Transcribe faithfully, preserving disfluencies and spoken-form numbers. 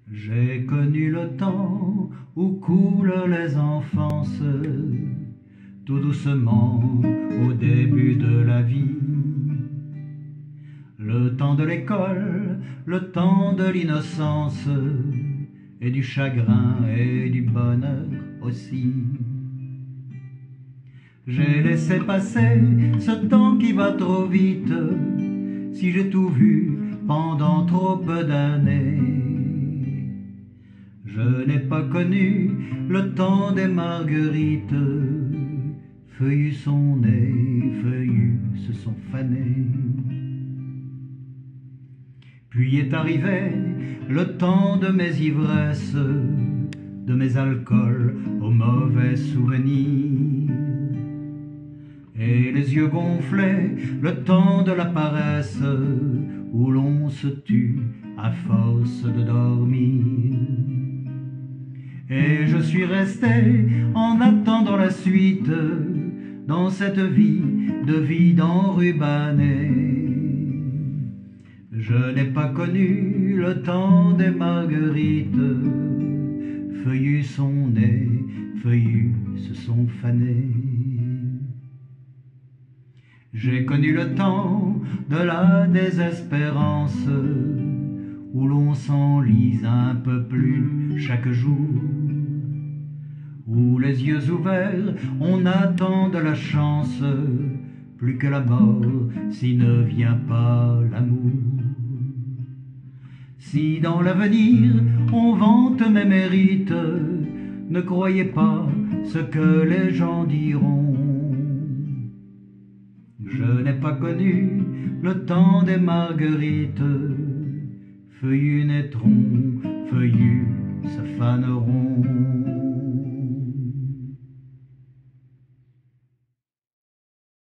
J'ai connu le temps où coulent les enfances, tout doucement au début de la vie. Le temps de l'école, le temps de l'innocence, et du chagrin et du bonheur aussi. J'ai laissé passer ce temps qui va trop vite, si j'ai tout vu pendant trop peu d'années. Je n'ai pas connu le temps des marguerites, feuillus sont nés, feuillus se sont fanés. Puis est arrivé le temps de mes ivresses, de mes alcools aux mauvais souvenirs. Et les yeux gonflés, le temps de la paresse, où l'on se tue à force de dormir. Et je suis resté en attendant la suite, dans cette vie de vide enrubanné. Je n'ai pas connu le temps des marguerites, feuillus sont nés, feuillus se sont fanés. J'ai connu le temps de la désespérance, où l'on s'enlise un peu plus chaque jour, où les yeux ouverts on attend de la chance, plus que la mort s'il ne vient pas l'amour. Si dans l'avenir on vante mes mérites, ne croyez pas ce que les gens diront. Je n'ai pas connu le temps des marguerites, feuillus naîtront, feuillus se faneront.